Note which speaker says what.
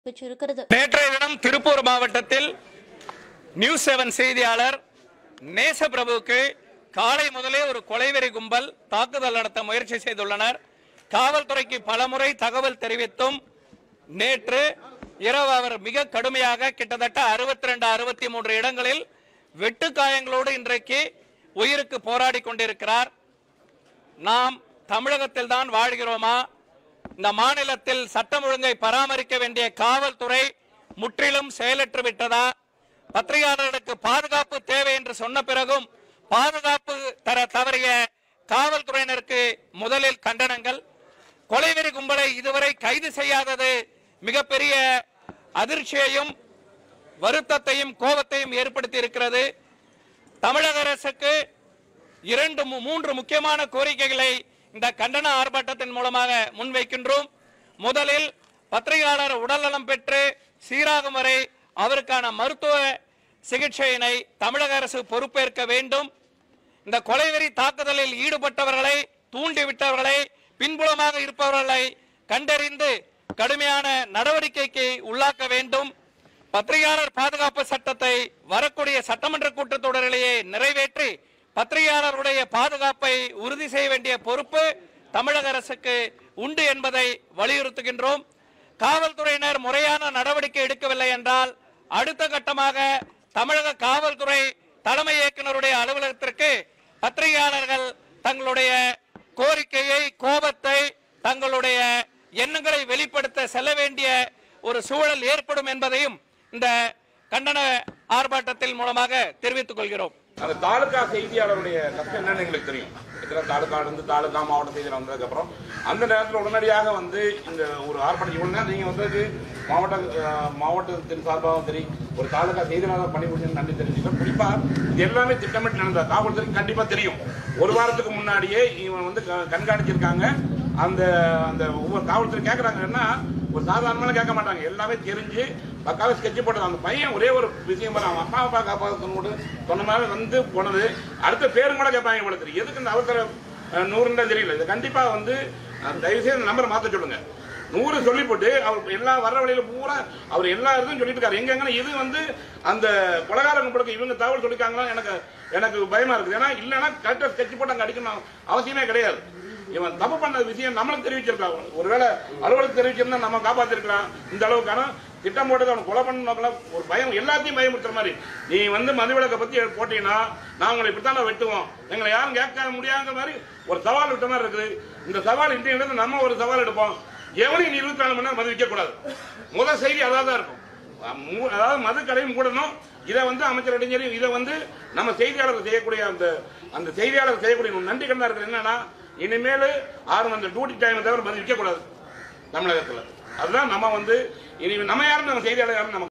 Speaker 1: நேற்றைய தினம் திருப்பூர் மாவட்டத்தில் நியூஸ் 7 செய்தியாளர் நேசப்பிரபுவுக்கு காலை முதலே ஒரு கொலைவெறி கும்பல் தாக்குதல் நடத்த முயற்சி செய்துள்ளனர். காவல்துறைக்கு பலமுறை தகவல் தெரிவித்தும் நேற்று இரவு அவர் மிக கடுமையாக கிட்டத்தட்ட 62-63 இடங்களில் வெட்டு காயங்களோடு இன்றைக்கு உயிருக்கு போராடி கொண்டிருக்கிறார். நாம் தமிழகத்தில் தான் வாழ்கிறோமா? இந்த மாநிலத்தில் சட்டம் ஒழுங்கை பராமரிக்க வேண்டிய காவல்துறை முற்றிலும் செயலற்று விட்டதா? பத்திரிகையாளர்களுக்கு பாதுகாப்பு தேவை என்று சொன்ன பிறகும் பாதுகாப்பு தர தவறிய காவல்துறையினருக்கு முதலில் கண்டனங்கள். கொலைவெறி கும்பலை இதுவரை கைது செய்யாதது மிகப்பெரிய அதிர்ச்சியையும் வருத்தத்தையும் கோபத்தையும் ஏற்படுத்தி இருக்கிறது. தமிழக அரசுக்கு 2-3 முக்கியமான கோரிக்கைகளை இந்த கண்டன ஆர்ப்பாட்டத்தின் மூலமாக முன்வைக்கின்றோம். முதலில் பத்திரிகையாளர் உடல்நலம் பெற்று சீராகும் வரை அவருக்கான மருத்துவ சிகிச்சையினை தமிழக அரசு பொறுப்பேற்க வேண்டும். இந்த கொலைவெறி தாக்குதலில் ஈடுபட்டவர்களை, தூண்டிவிட்டவர்களை, பின்புலமாக இருப்பவர்களை கண்டறிந்து கடுமையான நடவடிக்கைக்கு உள்ளாக்க வேண்டும். பத்திரிகையாளர் பாதுகாப்பு சட்டத்தை வரக்கூடிய சட்டமன்ற கூட்டத்தொடரிலேயே நிறைவேற்றி பத்திரிகையாளருடைய பாதுகாப்பை உறுதி செய்ய வேண்டிய பொறுப்பு தமிழக அரசுக்கு உண்டு என்பதை வலியுறுத்துகின்றோம். காவல்துறையினர் முறையான நடவடிக்கை எடுக்கவில்லை என்றால் அடுத்த கட்டமாக தமிழக காவல்துறை தலைமை இயக்குநருடைய அலுவலகத்திற்கு பத்திரிகையாளர்கள் தங்களுடைய கோரிக்கையை, கோபத்தை, தங்களுடைய எண்ணங்களை வெளிப்படுத்த செல்ல வேண்டிய ஒரு சூழல் ஏற்படும் என்பதையும் இந்த கண்டன ஆர்ப்பாட்டத்தின் மூலமாக தெரிவித்துக் கொள்கிறோம்.
Speaker 2: அந்த தாலுகா செய்தியாளருடைய கஷ்டம் என்னன்னு எங்களுக்கு தெரியும். தாலுகா இருந்து தாலுகா மாவட்ட செய்தியாளர் வந்ததுக்கு அப்புறம் அந்த நேரத்தில் உடனடியாக வந்து இந்த ஒரு ஆர்ப்பாட்டம் இவ்வளவு நீங்க வந்து மாவட்டத்தின் சார்பாகவும் சரி ஒரு தாலுகா செய்தியாளர் பணிபுரிஞ்சு நன்றி தெரிஞ்சுக்கிறோம். குறிப்பா இது எல்லாமே திட்டமிட்டு நடந்த காவல்துறைக்கு கண்டிப்பா தெரியும். ஒரு வாரத்துக்கு முன்னாடியே இவன் வந்து கண்காணிச்சிருக்காங்க. அந்த அந்த ஒவ்வொரு காவல்துறை கேட்கறாங்கன்னா ஒரு சாதாரணமாக கேட்க மாட்டாங்க. எல்லாமே தெரிஞ்சு பக்காவே ஸ்கெட்ச் போட்டது. அந்த பையன் ஒரே ஒரு விஷயம் அவன் அப்பா அப்பா காப்பாற்ற சொன்ன மாதிரி வந்து போனது. அடுத்த பேரும் கூட கேட்பாங்க போல தெரியும். எதுக்கு இந்த அவசர 100 தெரியல. இது கண்டிப்பா வந்து தயவுசெய்து நம்பரை மாற்ற சொல்லுங்க. 100 சொல்லி போட்டு அவர் எல்லா வர்ற வழியில பூரா அவர் எல்லா இதுவும் சொல்லிட்டு இருக்காரு. எங்கன்னா இது வந்து அந்த கொலகார கும்பலுக்கு இவங்க தகவல் சொல்லிருக்காங்களா எனக்கு பயமா இருக்குது. ஏன்னா இல்லைன்னா கரெக்டா ஸ்கெட்ச் போட்டு அங்க அடிக்கணும் அவசியமே கிடையாது. இவன் தப்பு பண்ண விஷயம் நம்மளுக்கு தெரிவிச்சிருக்கான். ஒருவேளை அலுவலகத்துக்கு தெரிவிச்சிருந்தா நம்ம காப்பாத்திருக்கலாம். இந்த அளவுக்கான திட்டம் போட்டது அவன் கொலை பண்ண ஒரு பயம், எல்லாத்தையும் பயமுறுத்துற மாதிரி. நீ வந்து மதுவிலக்கை பத்தி போட்டீங்கன்னா நான் உங்களை இப்படித்தான் வெட்டுவோம், எங்களை யாரும் கேட்க முடியாத மாதிரி ஒரு சவால் விட்ட மாதிரி இருக்குது. இந்த சவால் இன்றைய நம்ம ஒரு சவால் எடுப்போம். எவனையும் 24 மணி நேரம் மது விற்க கூடாது. முதல் செய்தி அதான் இருக்கும். அதாவது மது கடையும் கூடணும். இதை வந்து அமைச்சர் இடைஞ்சரி இதை வந்து நம்ம செய்தியாளர்கள் செய்யக்கூடிய அந்த செய்தியாளர் செய்யக்கூடிய நன்றி கண்டா இருக்கிறது என்னன்னா இனிமேல் யாரும் அந்த டியூட்டி டைம் தவிர மது விற்க கூடாது தமிழகத்தில். அதுதான் நம்ம வந்து இனி நம்ம யாரும் நம்ம செய்தியாளர் யாரும் நம்ம